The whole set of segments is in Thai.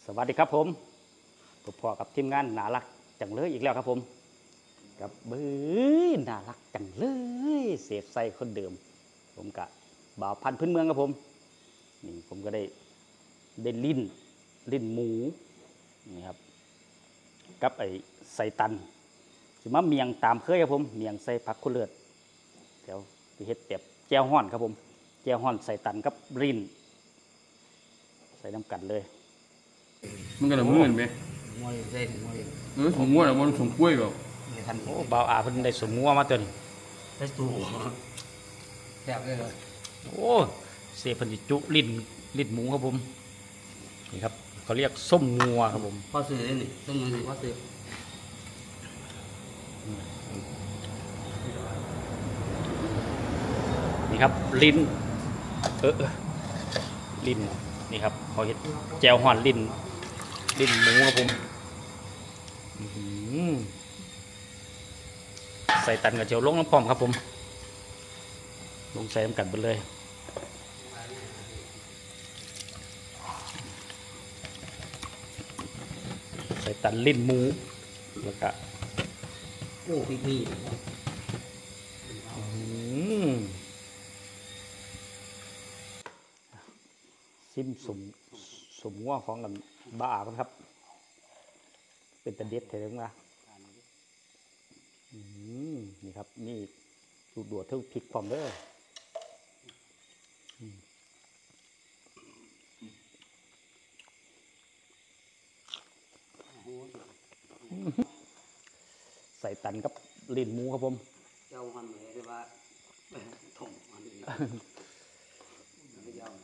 สวัสดีครับผมพอกับทีมงานน่ารักจังเลยอีกแล้วครับผมกับน่ารักจังเลยเสียบใส่คนเดิมผมกะบ่าวพันธุ์พื้นเมืองครับผมนี่ผมก็ได้ลิ้นหมูนี่ครับกับไอ้ใส่ตันสิมาเมียงตามเคยครับผมเมียงใส่ผักคุณเลือดเดี๋ยวเฮ็ดแบบแจ่วฮ้อนครับผมแจ่วฮ้อนใส่ตันกับลิ้นใส่น้ำกันเลยมันก็ละมือไหมมวยเส้นมวยสมมติมันสมกล้วยแบบโอ้บ่าวอาเพิ่นได้สมงัวมาตัวนี้ได้ตู้แซ่บเลยโอ้เสียเพิ่นสิจุลิ้นหมูครับผมนี่ครับเขาเรียกส้มงัวครับผมพ่อซื้อได้นี่ต้องมือพ่อซื้อนี่ครับลิ้นลิ้นนี่ครับเขาเฮ็ดแจ่วฮ้อนลิ้นหมูครับผมใส่ตันกับเจียวลงน้ำพร้อมครับผมลงใส่น้ำกันไปเลยใส่ตันลิ้นหมูแล้วก็โอ้พี่พี่ซิมสมงัวของกันบ้าครับเป็นตะเด็ดเท่าไหร่นี่ครับนี่ดูดวดเท่าพริกพร้อมเด้อใส่ตันกับลิ้นหมูครับผมเจ้ามันเลยได้ว่าถ่งมันนี่ไม่ยาว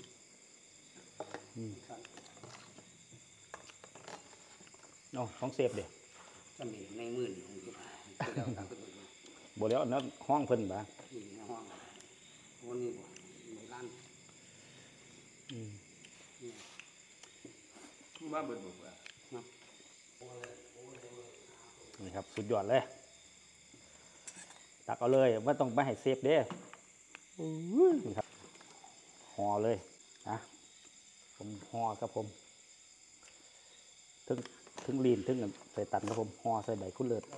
เอาของเซฟเดี๋ยวจะมีในมือของที่บ่แล้วนั่นห้องเพิ่นบ่าห้องวันนี้บ่ในร้านบ้าเบิดบุกอ่ะนี่ครับสุดยอดเลยตักเอาเลยว่าต้องไม่ให้เซฟเด้นี่ครับห่อเลยนะผมห่อครับผมถึงลีนถึงใส่ตันครับผมห่อใส่ใบคุณเลิศ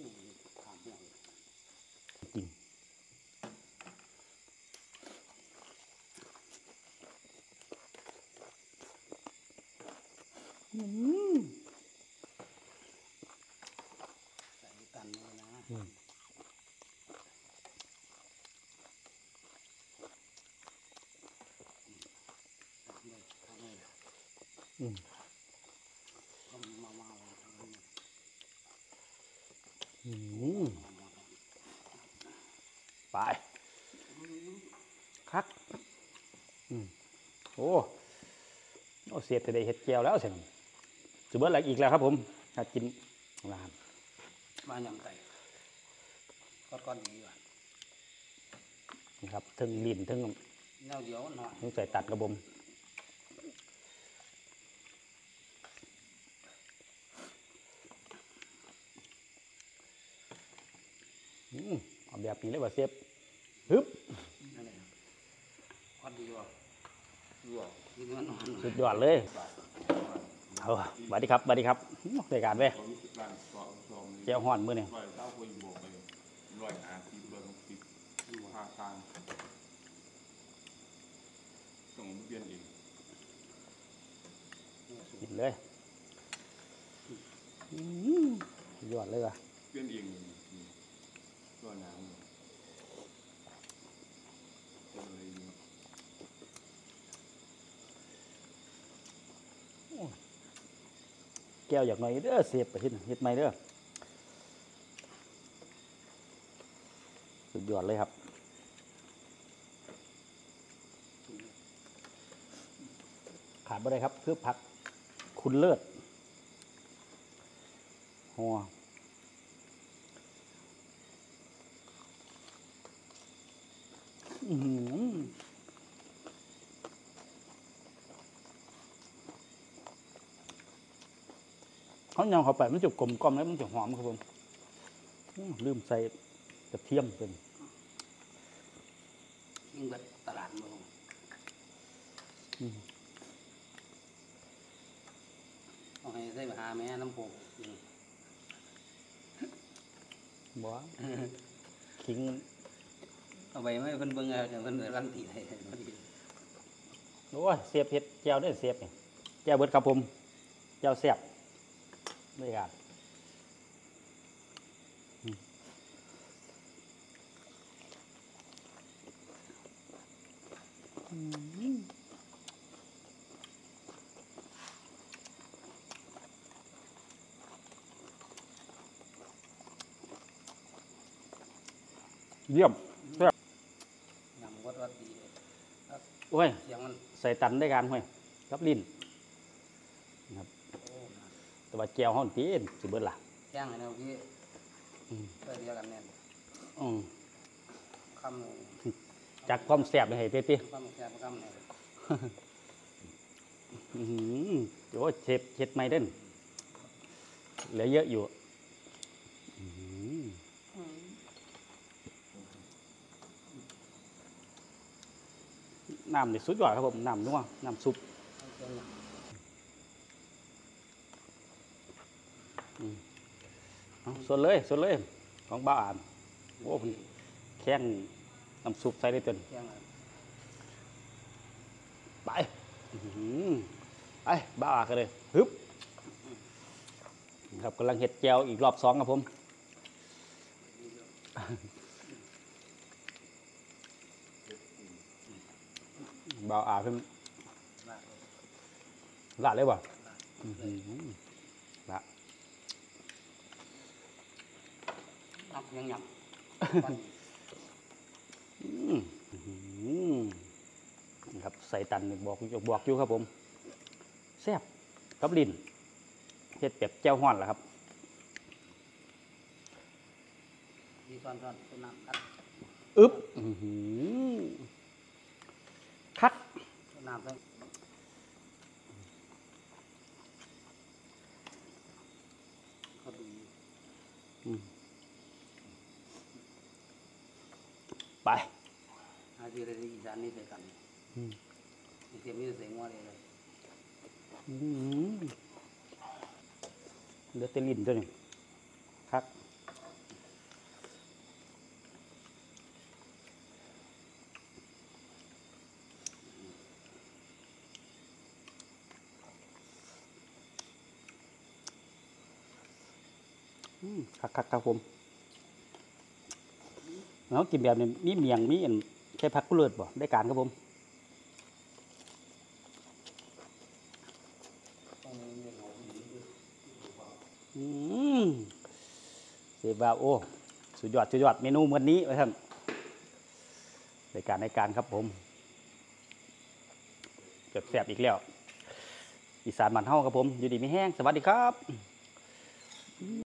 จริงใส่ตันเลยนะไปคักโอ้เสียบแต่ได้เห็ดแก้วแล้วเสียงจะเบิดอะไรอีกแล้วครับผมถ้ากินลานบ้านยำไก่ก้อนนี้ว่ะนี่ครับถึงลิ้นถึงเน่าเดียวหน่อยถึงใส่ตัดกระบมเอาแบบนี้เลยว่าเสียบฮึบก้อนดีว่ะสุดยอดเลยเอาสวัสดีครับรายการเว้ยเจ้าห่อนมือนี่กินเลยสุดยอดเลยว่ะเปลี่ยนเองก็น้ำแก้วอยากหน่อยเด้อเสียบไปเฮ็ดไหมเด้อสุดยอดเลยครับขาดไม่ได้ครับคือผักคุณเลิศหัวเขายำเข้าไปมันจะกลมกล่อมแล้วมันจะหอมครับผมลืมใส่กระเทียมเป็นยิ่งแบบตลาดเมืองให้ใส่หาแม่น้ำโป่งบ่ขิงเอาไปไม่เพิ่นเบิ่งเอาเพิ่นรันตีให้โอ้ยเสียบเฮ็ดแจ่วเด้อเสียบนี่แจ่วเบิดครับผมแจ่วแซ่บด้วยกันเยี่ยมยำวัดตีเลยโอ้ยเสียงมันใส่ตันได้การห้วยกับลิ้นนะครับโอ้นะแต่ว่าแก้วห้องตีนสิเบิดล่ะแจ้งให้แนวพี่เพื่อเดียวกันแน่นอืมคำจากความแซ่บเลยให้เต้คำแค่คำไหนอื้อหือโอ้ยเช็ดไม่เด่นเหลือเยอะอยู่อื้อหือน้ำนี่สุดยอดครับผมน้ำนัวน้ำซุปเอาส่วนเลยของบ้าวอ่านโอ้เพิ่นแข้งน้ำซุปใส่ได้จนแจ้งไปอื้อหือไปบ้าวอ่านกันเลยฮึบครับกำลังเห็ดแจวอีกรอบสองครับผมบ่าวอ่านเพิ่นละเลยบ่อื้อหือละนับยังยำครับใส่ตันบอกอยู่ครับผมแซ่บกับลิ้นเฮ็ดแบบแจ่วฮ้อนล่ะครับที่ซ้อนต้นน้ำคัดอึ๊บอื้อหือคักต้นน้ำทั้งเขาดูไปอาชีพในอีสานนี่ใส่กันมีเสียงมีเสียงว่าเลยอื้อหือเหลือแต่ลิ้นตัวนี้คักคักครับผมแล้วกินแบบนี้มีเมียงมีอันใช้ผักกุเลิศบ่ได้การครับผม เสียบาโอ้สุดยอดเมนูมื้อนี้ไว้ท่านในการครับผมเกือบแสบอีกแล้วอีสานบ้านเฮาครับผมอยู่ดีมีแห้งสวัสดีครับ